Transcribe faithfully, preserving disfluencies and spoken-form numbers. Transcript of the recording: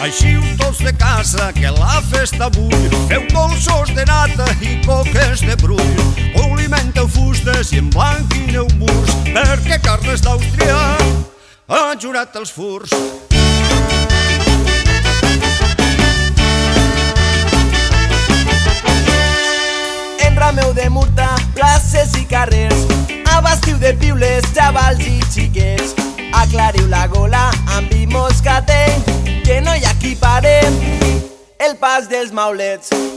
Eixiu tots de casa, que la festa avui. Feu dolços de nata i coques de brull. Polimenteu fustes i emblanquineu murs, perquè Carles d'Àustria ha jurat els furs. Enrameu de murta, places i carrers, abastiu de piules, xavals i xiquets. Aclariu la gola amb vi moscatell, que no hi ha qui pare el pas dels maulets.